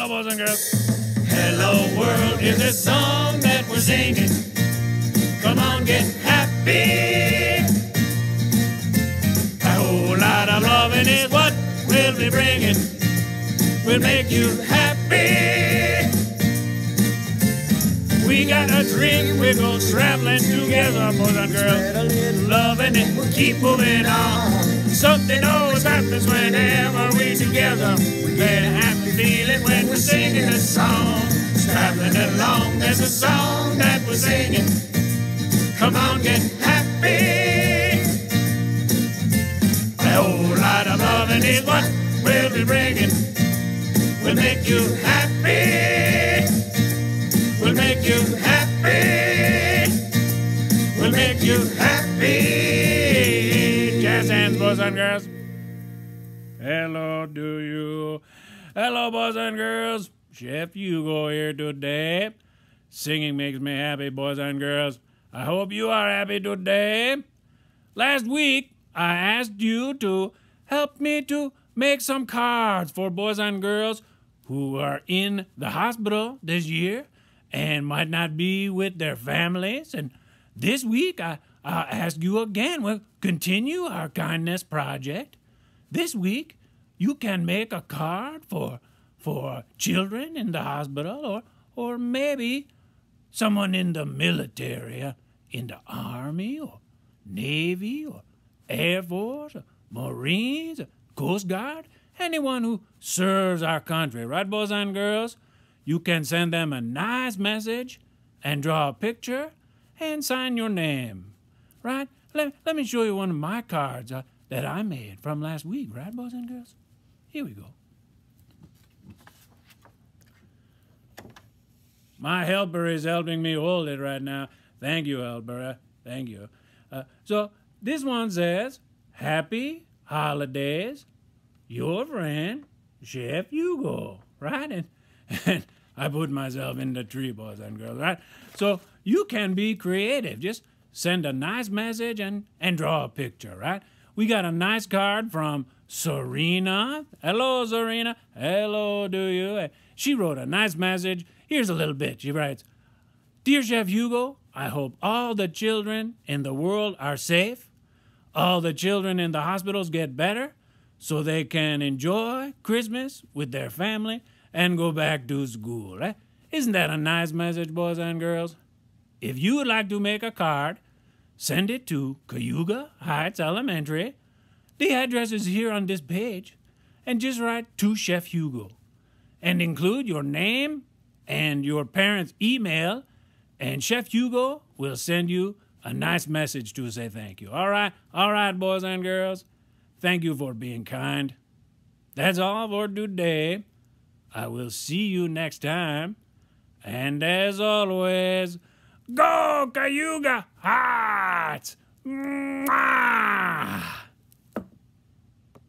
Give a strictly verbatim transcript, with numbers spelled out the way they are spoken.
Hello, boys and girls. Hello, world is a song that we're singing. Come on, get happy. A whole lot of loving is what we'll be bringing. We'll make you happy. We got a dream, we're going traveling together, boys and girls. Loving it, we'll keep moving on. Something always happens whenever we're together. We get a happy feeling when we're singing this song. Traveling along, there's a song that we're singing. Come on, get happy. A whole lot of loving is what we'll be bringing. We'll make you happy. We'll make you happy. We'll make you happy. Jazz hands, boys and girls. Hello, do you? Hello, boys and girls. Chef Hugo here today. Singing makes me happy, boys and girls. I hope you are happy today. Last week, I asked you to help me to make some cards for boys and girls who are in the hospital this year and might not be with their families. And this week, I, I ask you again, we'll continue our kindness project. This week, you can make a card for, for children in the hospital or, or maybe someone in the military, uh, in the Army or Navy or Air Force or Marines or Coast Guard, anyone who serves our country, right, boys and girls? You can send them a nice message and draw a picture and sign your name, right? Let, let me show you one of my cards uh, that I made from last week, right, boys and girls? Here we go. My helper is helping me hold it right now. Thank you, helper. Thank you. Uh, so this one says, Happy Holidays, your friend, Chef Hugo, right? And, and I put myself in the tree, boys and girls, right? So you can be creative. Just send a nice message and, and draw a picture, right? We got a nice card from Serena. Hello, Serena. Hello, do you? She wrote a nice message. Here's a little bit. She writes, Dear Chef Hugo, I hope all the children in the world are safe. All the children in the hospitals get better so they can enjoy Christmas with their family and go back to school. Right? Isn't that a nice message, boys and girls? If you would like to make a card, send it to Cayuga Heights Elementary. The address is here on this page. And just write to Chef Hugo. And include your name and your parents' email, and Chef Hugo will send you a nice message to say thank you. All right, all right, boys and girls. Thank you for being kind. That's all for today. I will see you next time. And as always, go Cayuga Heights! Mwah!